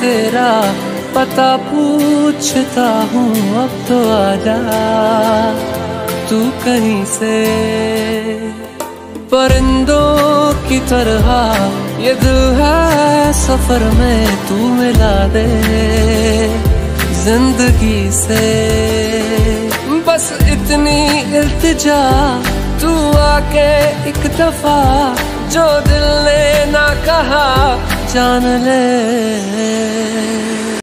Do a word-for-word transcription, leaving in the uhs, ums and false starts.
तेरा पता पूछता हूँ, अब तो आजा तू कहीं से। परिंदों की तरह ये दिल है सफर में, तू मिला दे जिंदगी से। बस इतनी इल्तिजा तू आके एक दफा, जो दिल ने ना कहा जान ले।